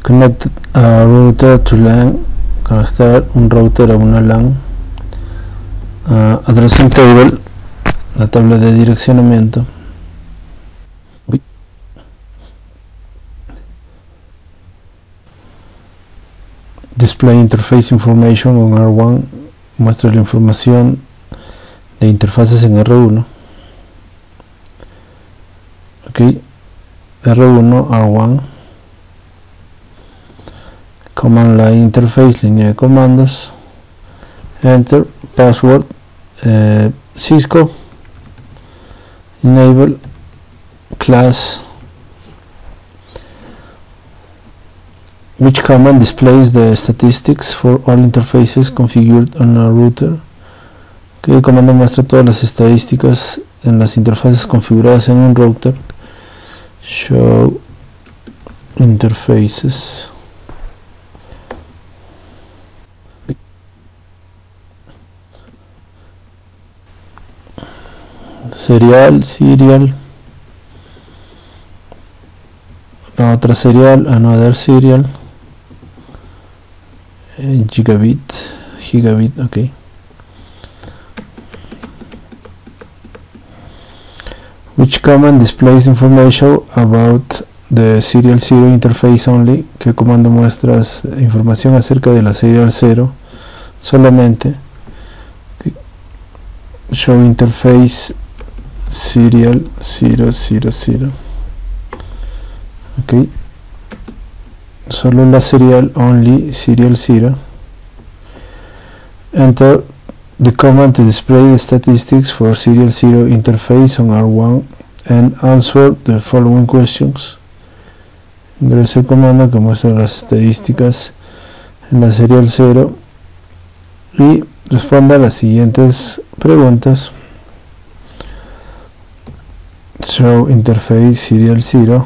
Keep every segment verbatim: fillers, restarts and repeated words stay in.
Connect a router to LAN, conectar un router a una LAN. Uh, addressing table, la tabla de direccionamiento. Uy. Display interface information on R uno, muestra la información de interfaces en R uno. Ok, R uno, R uno. Command line interface, línea de comandos. Enter, password, eh, Cisco, enable, class. Which command displays the statistics for all interfaces configured on a router? ¿Qué comando muestra todas las estadísticas en las interfaces configuradas en un router? Show interfaces. Serial, serial. La otra serial, another serial. Eh, gigabit, gigabit, ok. Which command displays information about the serial zero interface only? ¿Qué comando muestras información acerca de la serial cero solamente? Okay. Show interface serial zero zero zero. Ok, solo la serial only serial zero. Enter the command to display the statistics for serial zero interface on R uno and answer the following questions. Ingrese el comando que muestra las estadísticas en la serial cero y responda a las siguientes preguntas. Show interface serial zero.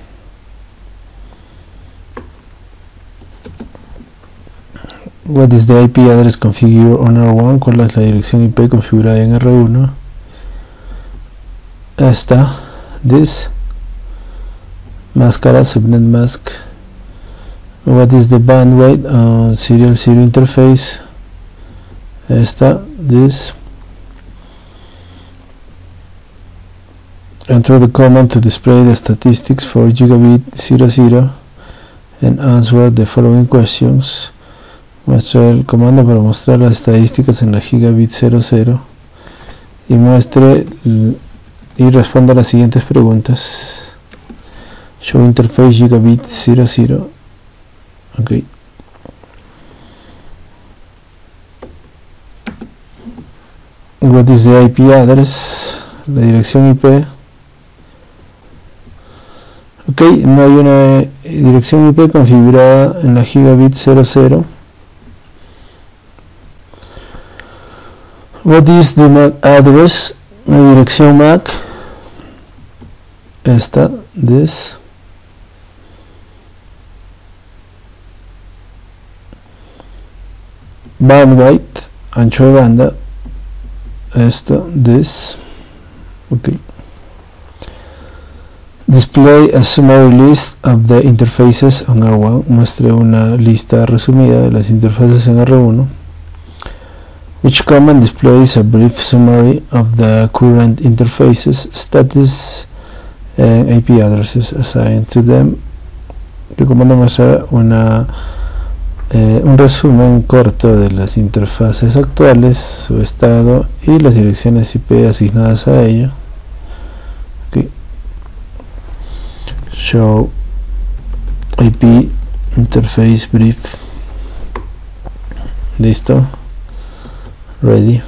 What is the I P address configured on R uno? ¿Cuál es la dirección I P configurada en R uno? Esta, this, máscara, subnet mask. What is the bandwidth on serial zero interface? Esta, this. Enter the command to display the statistics for gigabit zero zero and answer the following questions. Muestre el comando para mostrar las estadísticas en la gigabit cero cero y muestre y responda a las siguientes preguntas. Show interface gigabit cero cero. Ok. What is the I P address? La dirección I P. Ok, no hay una dirección I P configurada en la gigabit cero cero. What is the M A C address? La dirección M A C. Esta, this. Bandwidth, ancho de banda. Esto, this. Okay. Display a summary list of the interfaces on R uno. Muestre una lista resumida de las interfaces en R uno. Which command displays a brief summary of the current interfaces, status, and I P addresses assigned to them? ¿Qué comando muestra una, eh, un resumen corto de las interfaces actuales, su estado y las direcciones I P asignadas a ello? Okay. Show I P interface brief. Listo. Ready.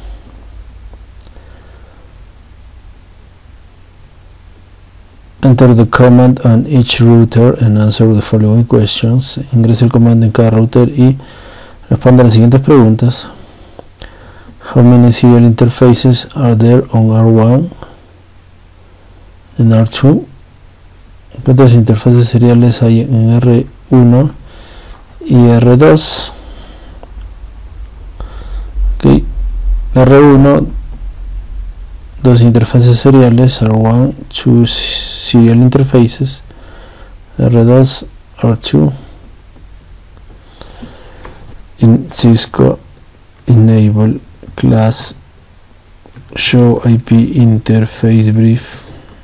Enter the command on each router and answer the following questions. Ingrese el comando en cada router y responda a las siguientes preguntas. How many serial interfaces are there on R uno and R dos? ¿Cuántas interfaces seriales hay en R uno y R dos? Ok, R uno, dos interfaces seriales, R uno, two serial interfaces, R dos, R two. In Cisco, enable class show I P interface brief.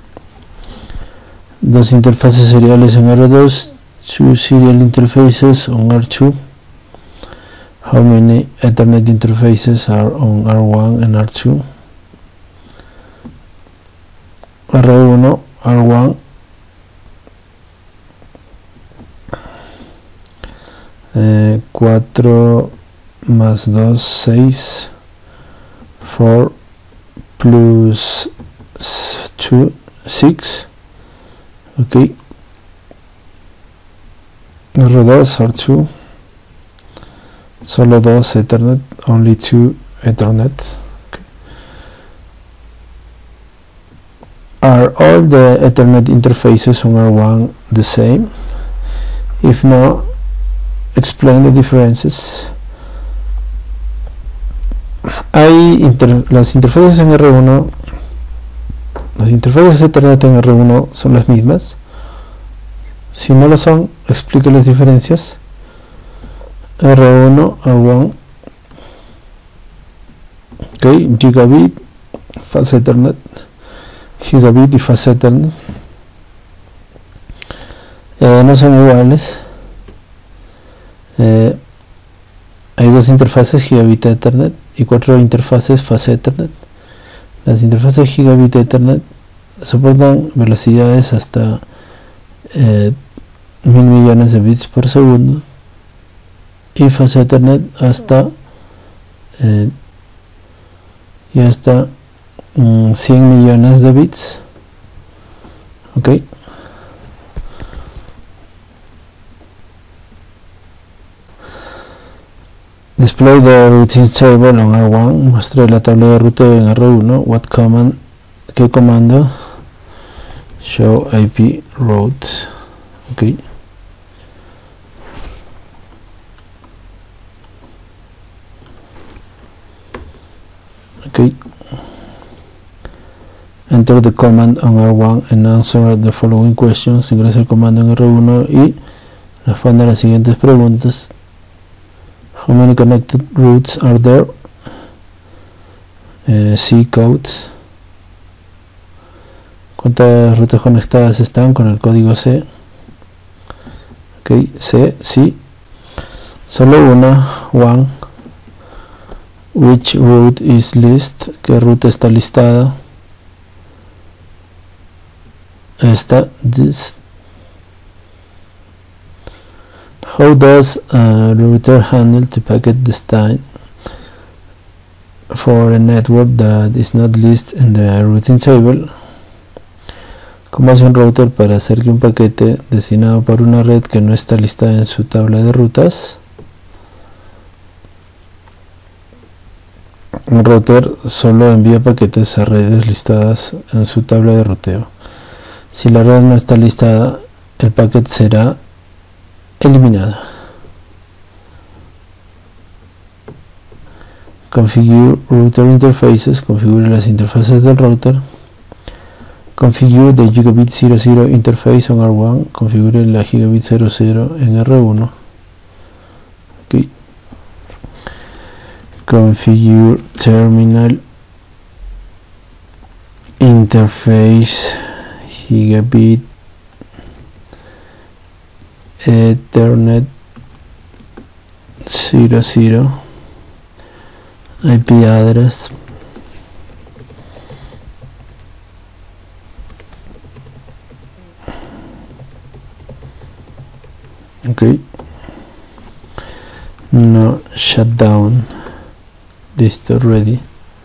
Dos interfaces seriales en R dos, two serial interfaces on R two. How many Ethernet interfaces are on R one and R two? R one, R one, eh, cuatro más dos, seis, four plus two, six, ok. R dos, R two, solo dos Ethernet, only two Ethernet. Okay. Are all the Ethernet interfaces on R one the same? If no, explain the differences. Hay inter las interfaces en R uno, las interfaces Ethernet en R uno son las mismas. Si no lo son, explique las diferencias. R uno, R uno, ok, gigabit, fast Ethernet, gigabit y fast Ethernet, eh, no son iguales. Eh, hay dos interfaces gigabit Ethernet y cuatro interfaces fast Ethernet. Las interfaces gigabit Ethernet soportan velocidades hasta eh, mil millones de bits por segundo, y fast Ethernet hasta eh, y hasta mm, cien millones de bits. Ok, display the routine table on R one. Muestre la tabla de ruteo en R uno. What command, qué comando? Show I P route. Ok, ok. Enter the command on R one and answer the following questions. Ingresa el comando en R uno y responde a las siguientes preguntas. How many connected routes are there? Uh, C code. ¿Cuántas rutas conectadas están con el código C? Ok, C, sí. Solo una, one. Which route is list? ¿Qué ruta está listada? Esta, this. How does a router handle the packet destined for a network that is not listed in the routing table? ¿Cómo hace un router para hacer que un paquete destinado para una red que no está listada en su tabla de rutas? Un router solo envía paquetes a redes listadas en su tabla de ruteo. Si la red no está listada, el paquete será eliminado. Configure router interfaces. Configure las interfaces del router. Configure the gigabit cero cero interface on R one. Configure la gigabit cero cero en R uno. Okay. Configure terminal interface gigabit Ethernet cero cero I P address. Okay, no shutdown. Listo, ready.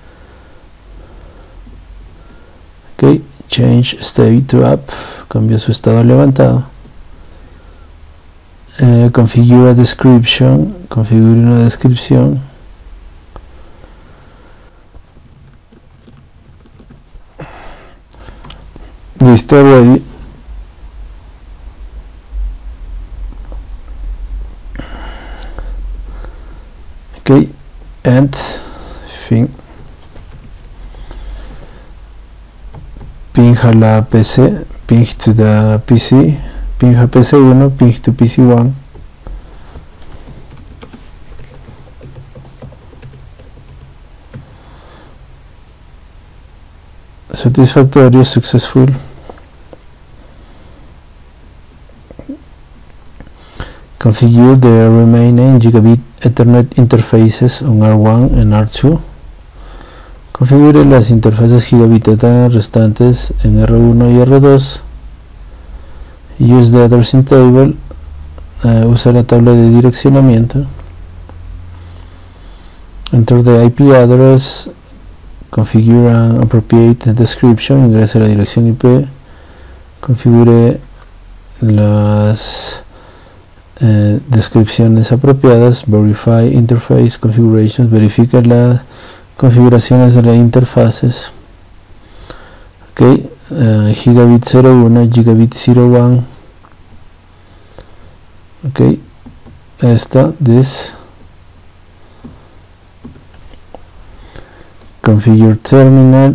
Ok, change state to up. Cambia su estado levantado. Eh, configure a description. Configure una descripción. Listo, ready. Ok, and fin. Ping a la P C, ping to the P C, ping a P C uno, ping to P C one. Satisfactory, successful. Configure the remaining gigabit Ethernet interfaces on R one and R two. Configure las interfaces gigabit Ethernet restantes en R uno y R dos. Use the addressing table. Uh, usa la tabla de direccionamiento. Enter the I P address. Configure an appropriate description. Ingrese la dirección I P. Configure las eh, descripciones apropiadas. Verify interface configurations. Verifica las configuraciones de las interfaces. Ok, uh, gigabit cero uno, gigabit cero uno. Ok, esta, this. Configure terminal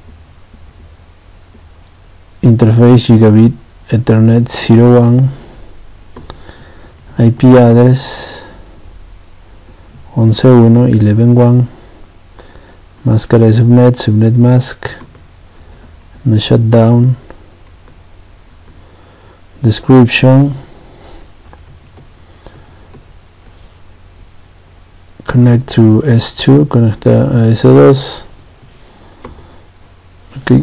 interface gigabit Ethernet cero uno. I P address once uno, eleven one. Máscara de subnet, subnet mask, no shutdown, description, connect to S two, conecta a S dos. Ok,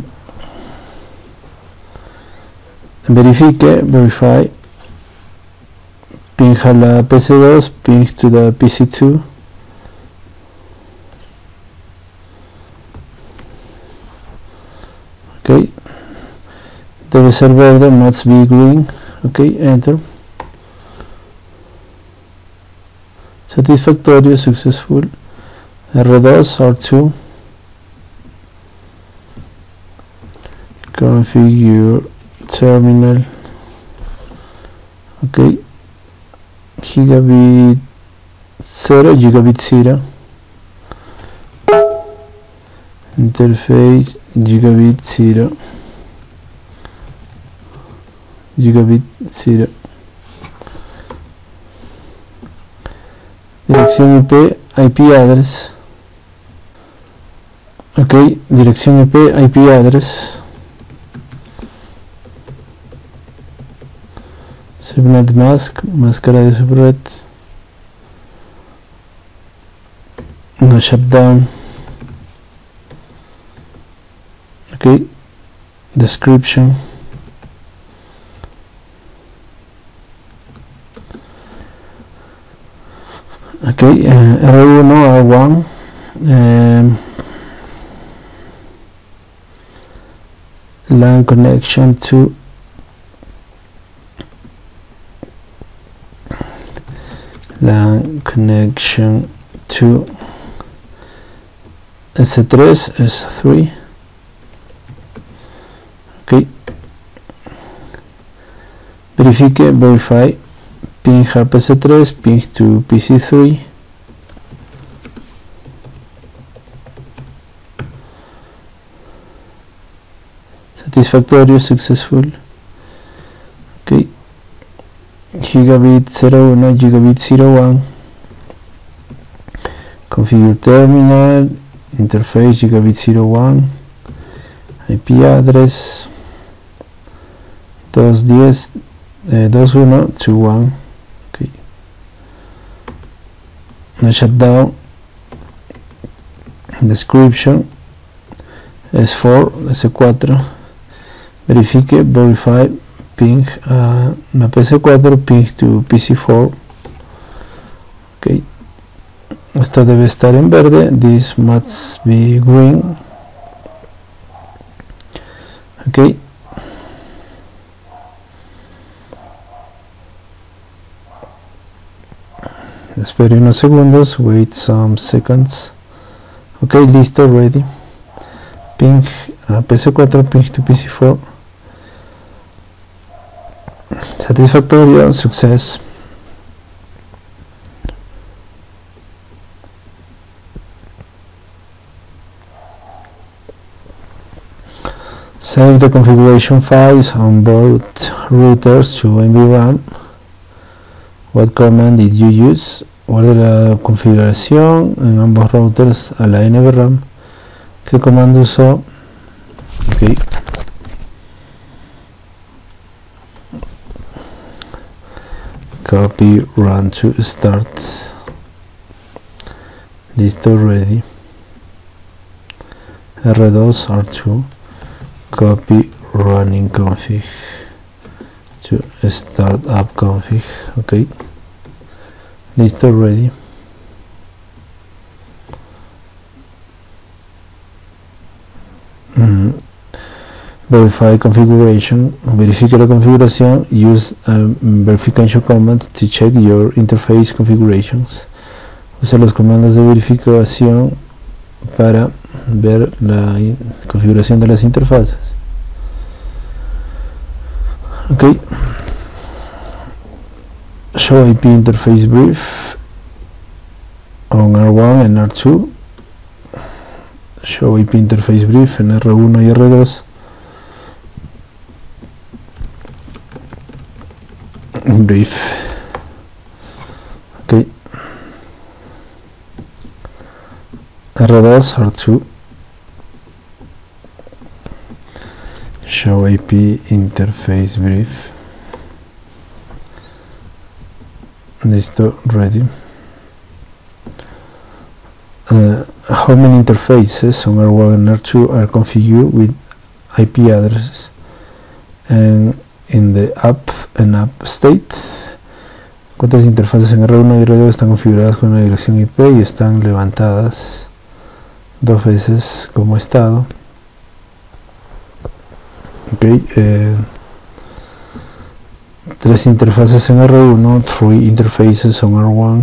verifique, verify, ping a la P C dos, ping to the P C two. Ok, debe ser verde, must be green. Ok, enter. Satisfactorio, successful. R dos, R two. Configure terminal. Ok, gigabit cero, gigabit zero. Interface gigabit zero, gigabit zero. Dirección I P, I P address. Ok, dirección I P, I P address. Subnet mask, máscara de subnet. No shutdown. Ok, description. Ok, uh, R uno, R one. Um, LAN connection to LAN connection to S three, S three. Ok, verifique, verify, ping a P C three, ping to P C three. Satisfactorio, successful. Ok, gigabit zero uno, gigabit zero one. Configure terminal interface gigabit zero one. I P address dos diez, eh, dos uno, two one. Okay. No shutdown. Description S four, S four. Verifique, verify, ping a uh, la P C four, ping to P C four. Ok, esto debe estar en verde. This must be green. Ok, espere unos segundos, wait some seconds. Ok, listo, ready. Ping a P C four, ping to P C four. Satisfactorio, success. Save the configuration files on both routers to N V RAM. What command did you use? Guarde la configuración en ambos routers a la N V RAM. ¿Qué comando usó? Okay. Copy run to start. Listo, ready. R dos R two. Copy running config to start up config. Okay. Listo, ready. Mm. Verify configuration. Verifique la configuración. Use um, verification commands to check your interface configurations. Usa los comandos de verificación para ver la configuración de las interfaces. Ok. Show I P interface brief on R one and R two. Show I P interface brief en R uno y R dos. Brief. Ok. R dos, R two. Show I P interface brief. Listo, ready. Uh, how many interfaces on R one and R two are configured with I P addresses and in the up and up state? ¿Cuántas interfaces en R uno y R dos están configuradas con una dirección I P y están levantadas dos veces como estado? Ok, eh, tres interfaces en R uno, three interfaces on R one,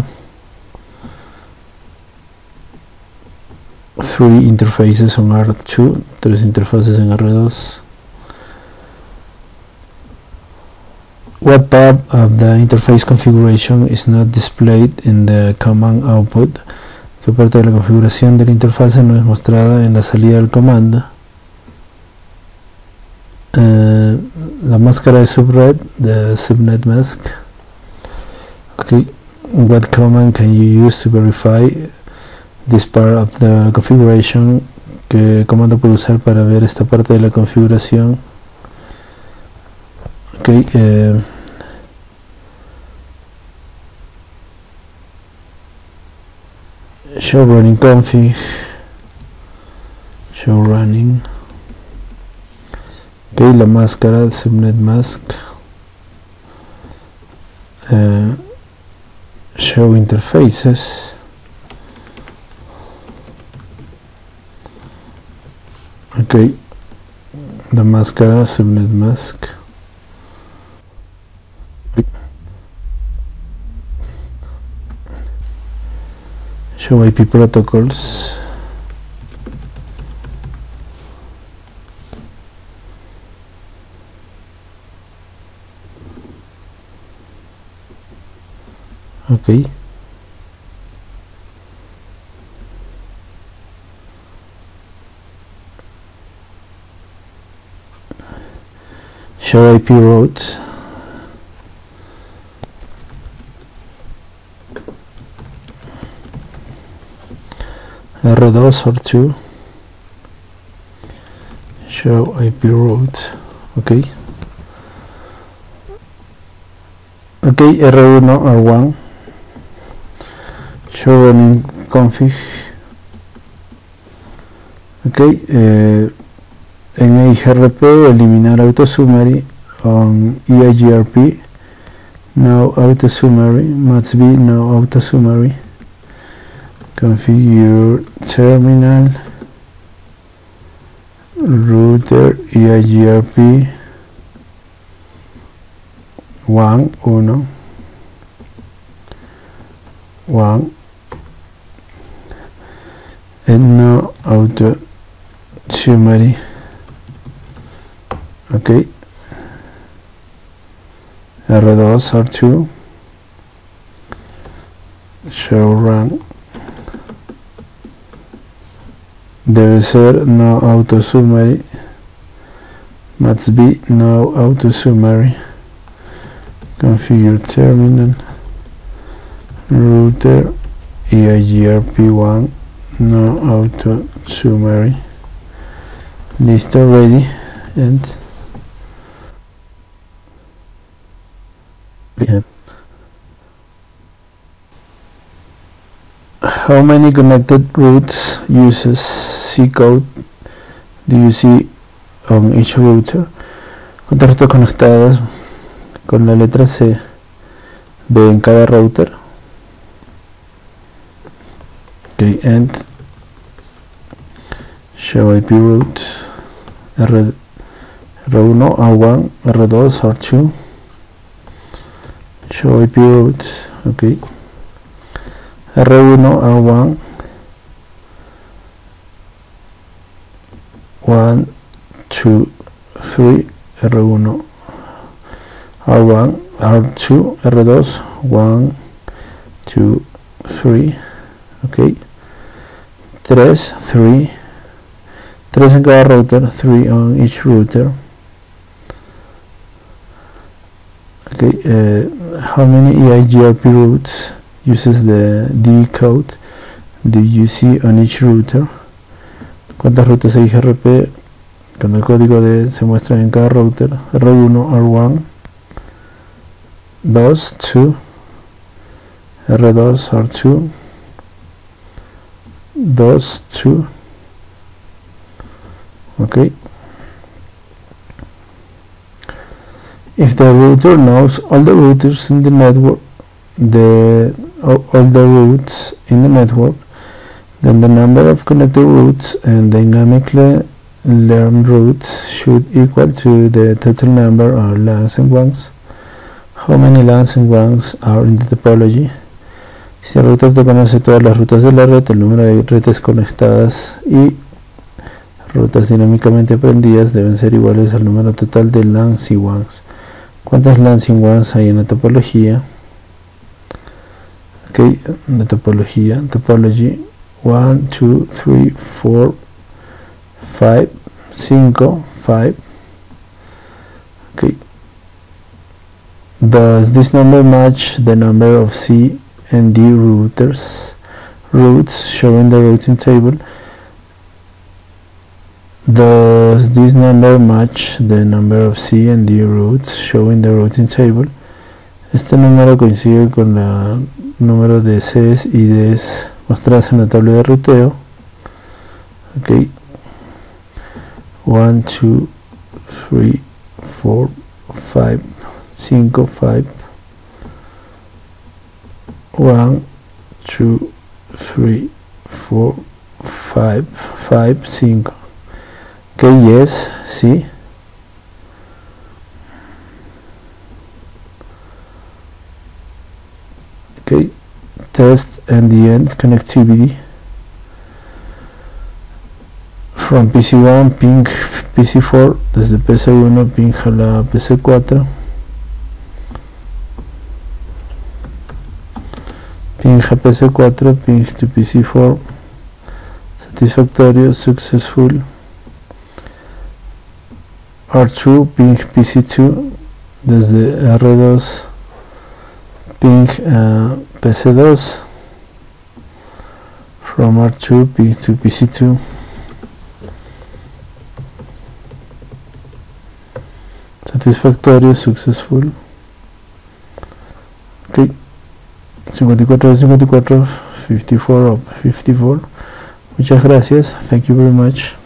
three interfaces on R two, tres interfaces en R dos. What part of the interface configuration is not displayed in the command output? ¿Qué parte de la configuración de la interfaz no es mostrada en la salida del comando? Uh, la máscara de subred, the subnet mask. Okay. What command can you use to verify this part of the configuration? ¿Qué comando puedo usar para ver esta parte de la configuración? Okay. Uh, show running config. Show running. Ok, la máscara, subnet mask. Uh, show interfaces. Ok, la máscara, subnet mask. Show I P protocols. Ok. Show I P route. R dos, R two. Show I P route. Ok. Ok, R uno, R one. Show running config. Ok, eh, en E I G R P eliminar auto summary on E I G R P. No auto summary, must be no auto summary. Configure terminal router E I G R P one, uno, one. And no auto summary. Ok, R dos, R two. Show run. Debe ser no auto summary must be no auto summary. Configure terminal router E I G R P one no auto summary. Listo, ready, and we have how many connected routes uses C code do you see on each router? ¿Cuántas rutas conectadas con la letra C ve en cada router? Okay, and show I P route R, R1, R1, R2, R2. Show I P route, okay. R1, R1, one, two, three, R1, R1, R2, R2, one, two, three, okay. Tres, three, tres en cada router, three on each router. Okay, uh, how many E I G R P routes uses the D code do you see on each router? ¿Cuántas rutas I G R P con el código D se muestran en cada router? R uno, R uno, dos, two, R dos, R two, dos, two. Okay. If the router knows all the routers in the network, the all the routes in the network, then the number of connected routes and dynamically learned routes should equal to the total number of LANs and WANs. How many LANs and WANs are in the topology? Si el router te conoce todas las rutas de la red, el número de redes conectadas y rutas dinámicamente aprendidas deben ser iguales al número total de LANs y WANs. ¿Cuántas LANs y WANs hay en la topología? Ok, la topología, topology, one, two, three, four, five, cinco, five. Okay. Does this number match the number of C and D routers routes shown in the routing table? Does this number match the number of C and D routes shown in the routing table? Este número coincide con el número de Cs y Ds mostradas en la tabla de ruteo. Ok, one, two, three, four, five, cinco, five, one, two, three, four, five, five, cinco. Ok, yes, sí. Ok, test and the end connectivity from P C one ping P C four desde P C uno ping a la P C cuatro, ping a P C cuatro, ping to P C four, satisfactorio, successful. R two ping P C two desde R dos ping uh, P C dos, from R two ping to P C two, satisfactorio, successful. Ok, cincuenta y cuatro de cincuenta y cuatro, cincuenta y cuatro of cincuenta y cuatro. Muchas gracias, thank you very much.